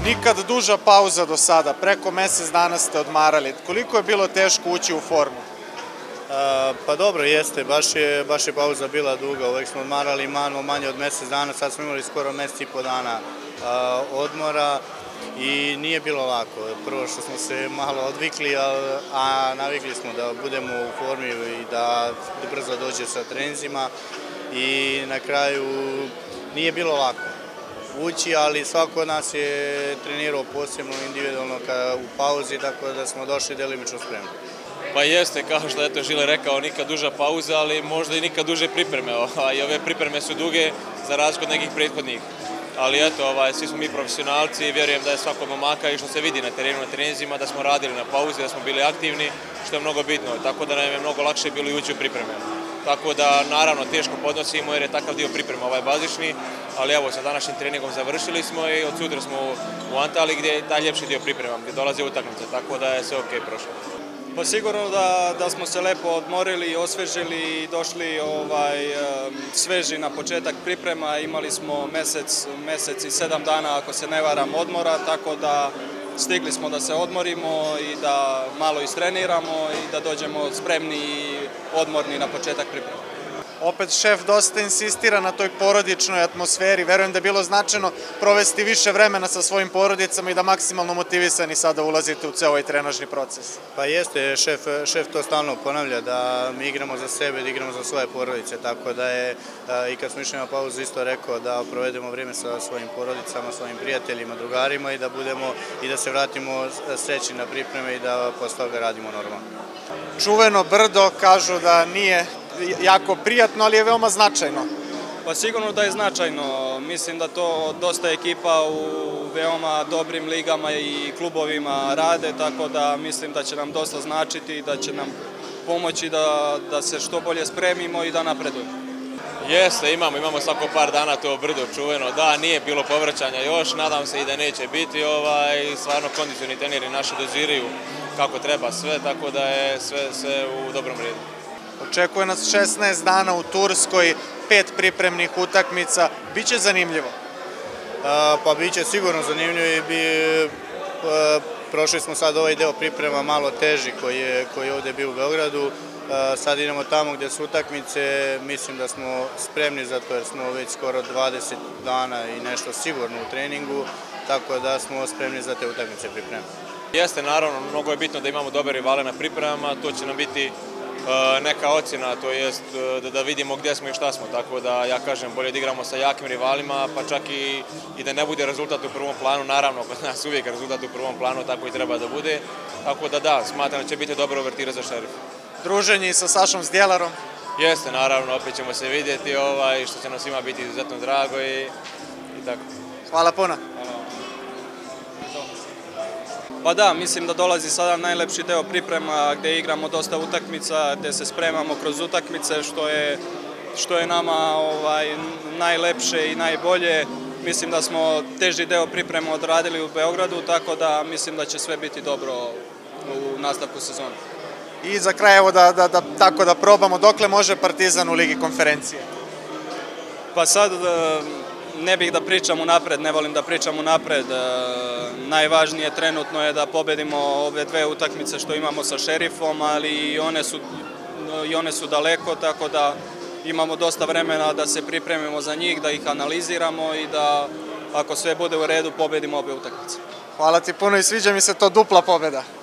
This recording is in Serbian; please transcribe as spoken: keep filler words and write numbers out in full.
Nikad duža pauza do sada, preko mesec dana ste odmarali. Koliko je bilo teško ući u formu? Pa dobro, jeste, baš je pauza bila duga, uvek smo odmarali malo manje od mesec dana, sad smo imali skoro mesec i po dana odmora i nije bilo lako. Prvo što smo se malo odvikli, a navikli smo da budemo u formi i da brzo dođe sa treninzima i na kraju nije bilo lako ući, ali svako od nas je trenirao posebno, individualno u pauzi, tako da smo došli delimično spremni. Pa jeste, kao što je Žile rekao, nikad duža pauza, ali možda i nikad duže pripreme. I ove pripreme su duge za razliku od nekih prethodnih. Ali eto, svi smo mi profesionalci i vjerujem da je svako momaka i što se vidi na terenu, na treninzima, da smo radili na pauzi, da smo bili aktivni, što je mnogo bitno. Tako da nam je mnogo lakše bilo i ući u pripreme. Tako da, naravno, teško podnosimo jer je takav dio priprema ovaj bazični, ali evo, sa današnjim treningom završili smo i od sutra smo u Antaliji gdje je taj ljepši dio priprema, gdje dolaze utakmice, tako da je sve okej prošlo. Pa sigurno da smo se lepo odmorili, osvežili i došli sveži na početak priprema. Imali smo mesec i sedam dana, ako se ne varam, odmora, tako da stigli smo da se odmorimo i da malo istreniramo i da dođemo spremni i odmorni na početak priprema. Opet šef dosta insistira na toj porodičnoj atmosferi. Verujem da je bilo značajno provesti više vremena sa svojim porodicama i da maksimalno motivisani sada ulazite u ceo ovaj trenažni proces. Pa jeste, šef to stalno ponavlja, da mi igramo za sebe, da igramo za svoje porodice, tako da je i kad smo išli na pauzu isto rekao da provedemo vrijeme sa svojim porodicama, svojim prijateljima, drugarima i da budemo i da se vratimo srećni na pripreme i da posle toga radimo normalno. Čuveno brdo, kažu da nije jako prijatno, ali je veoma značajno. Pa sigurno da je značajno. Mislim da to dosta ekipa u veoma dobrim ligama i klubovima rade, tako da mislim da će nam dosta značiti i da će nam pomoći da se što bolje spremimo i da napredujemo. Jeste, imamo, imamo svako par dana to brdo čuveno. Da, nije bilo povraćanja još, nadam se i da neće biti. Stvarno kondicioni treneri naši doziraju kako treba sve, tako da je sve u dobrom redu. Očekuje nas šesnaest dana u Turskoj, pet pripremnih utakmica. Biće zanimljivo? Pa biće sigurno zanimljivo i prošli smo sad ovaj deo priprema malo teži koji je ovde bio u Beogradu. Sad idemo tamo gde su utakmice, mislim da smo spremni za to jer smo već skoro dvadeset dana i nešto sigurno u treningu, tako da smo spremni za te utakmice pripreme. Jeste, naravno, mnogo je bitno da imamo dobre rivale na pripremama, to će nam biti neka ocjena, to jest da vidimo gdje smo i šta smo, tako da ja kažem bolje da igramo sa jakim rivalima, pa čak i da ne bude rezultat u prvom planu, naravno kod nas uvijek rezultat u prvom planu, tako i treba da bude, tako da da, smatram da će biti dobra uvertira za Šerif. Druženje sa Sašom Zdjelarom? Jeste, naravno, opet ćemo se vidjeti, što će nam svima biti izuzetno drago i tako. Hvala puno. Pa da, mislim da dolazi sada najlepši deo priprema gde igramo dosta utakmica, gde se spremamo kroz utakmice, što je nama najlepše i najbolje. Mislim da smo teži deo priprema odradili u Beogradu, tako da mislim da će sve biti dobro u nastavku sezona. I za kraj, evo tako da probamo, dokle može Partizan u Ligi konferencije? Pa sad ne bih da pričam unapred, ne volim da pričam unapred. Najvažnije trenutno je da pobedimo ove dve utakmice što imamo sa Šerifom, ali i one su daleko, tako da imamo dosta vremena da se pripremimo za njih, da ih analiziramo i da ako sve bude u redu pobedimo obe utakmice. Hvala ti puno i sviđa mi se to dupla pobeda.